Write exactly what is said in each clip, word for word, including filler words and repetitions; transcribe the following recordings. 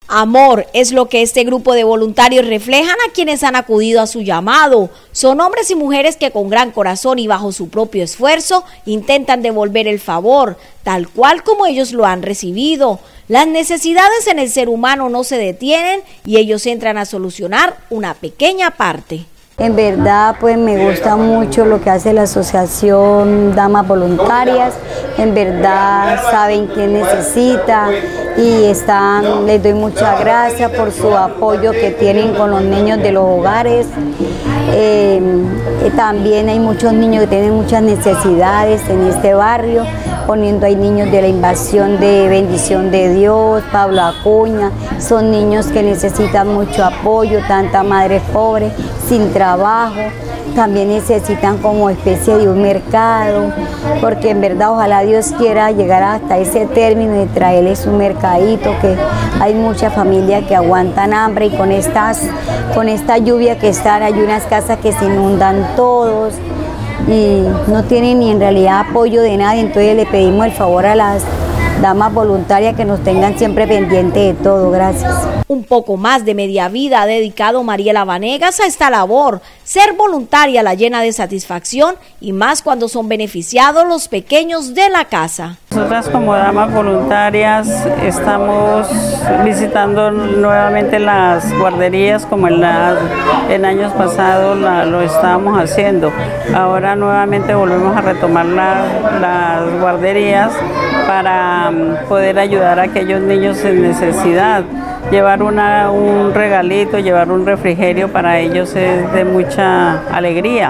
Amor es lo que este grupo de voluntarios reflejan a quienes han acudido a su llamado. Son hombres y mujeres que con gran corazón y bajo su propio esfuerzo intentan devolver el favor, tal cual como ellos lo han recibido. Las necesidades en el ser humano no se detienen y ellos entran a solucionar una pequeña parte. En verdad, pues me gusta mucho lo que hace la asociación Damas Voluntarias. En verdad saben qué necesita y están, les doy muchas gracias por su apoyo que tienen con los niños de los hogares. Eh, también hay muchos niños que tienen muchas necesidades en este barrio, poniendo hay niños de la invasión de Bendición de Dios, Pablo Acuña, son niños que necesitan mucho apoyo, tanta madre pobre, sin trabajo, también necesitan como especie de un mercado, porque en verdad ojalá Dios quiera llegar hasta ese término de traerles un mercadito, que hay muchas familias que aguantan hambre y con, estas, con esta lluvia que están, hay unas casas que se inundan todos y no tienen ni en realidad apoyo de nadie, entonces le pedimos el favor a las damas voluntarias que nos tengan siempre pendiente de todo. Gracias. Un poco más de media vida ha dedicado Mariela Vanegas a esta labor. Ser voluntaria la llena de satisfacción y más cuando son beneficiados los pequeños de la casa. Nosotras como damas voluntarias estamos visitando nuevamente las guarderías como en, la, en años pasados la, lo estábamos haciendo. Ahora nuevamente volvemos a retomar la, las guarderías para poder ayudar a aquellos niños en necesidad. Llevar una, un regalito, llevar un refrigerio para ellos es de mucha alegría.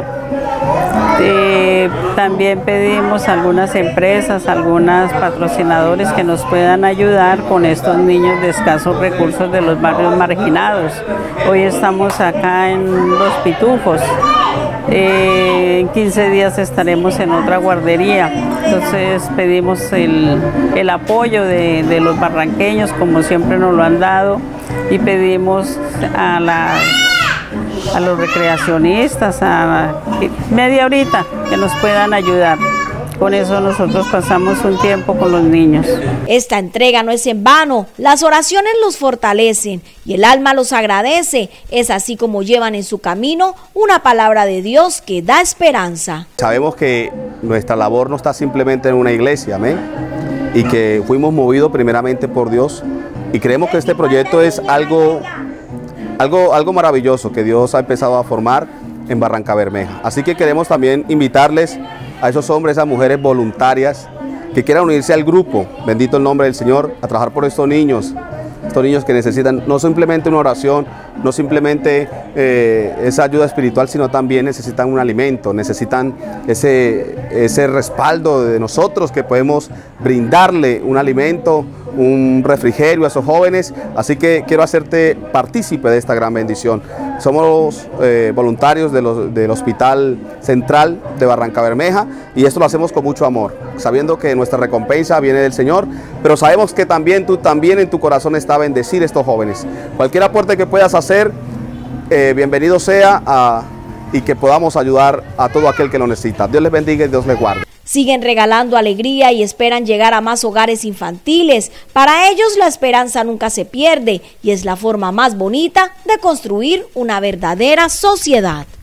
Eh, también pedimos a algunas empresas, algunos patrocinadores que nos puedan ayudar con estos niños de escasos recursos de los barrios marginados. Hoy estamos acá en Los Pitufos. Eh, en quince días estaremos en otra guardería, entonces pedimos el, el apoyo de, de los barranqueños como siempre nos lo han dado y pedimos a, la, a los recreacionistas a media horita que nos puedan ayudar. Con eso nosotros pasamos un tiempo con los niños. Esta entrega no es en vano, las oraciones los fortalecen y el alma los agradece. Es así como llevan en su camino una palabra de Dios que da esperanza. Sabemos que nuestra labor no está simplemente en una iglesia, amén, y que fuimos movidos primeramente por Dios y creemos que este proyecto es algo, algo, algo maravilloso que Dios ha empezado a formar en Barrancabermeja. Así que queremos también invitarles a esos hombres, a esas mujeres voluntarias que quieran unirse al grupo, bendito el nombre del Señor, a trabajar por estos niños, estos niños que necesitan no simplemente una oración, no simplemente eh, esa ayuda espiritual, sino también necesitan un alimento, necesitan ese, ese respaldo de nosotros que podemos brindarle un alimento, un refrigerio a esos jóvenes. Así que quiero hacerte partícipe de esta gran bendición. Somos eh, voluntarios de los, del Hospital Central de Barrancabermeja y esto lo hacemos con mucho amor, sabiendo que nuestra recompensa viene del Señor, pero sabemos que también tú también en tu corazón está bendecir a estos jóvenes. Cualquier aporte que puedas hacer, eh, bienvenido sea a, y que podamos ayudar a todo aquel que lo necesita. Dios les bendiga y Dios les guarde. Siguen regalando alegría y esperan llegar a más hogares infantiles. Para ellos la esperanza nunca se pierde y es la forma más bonita de construir una verdadera sociedad.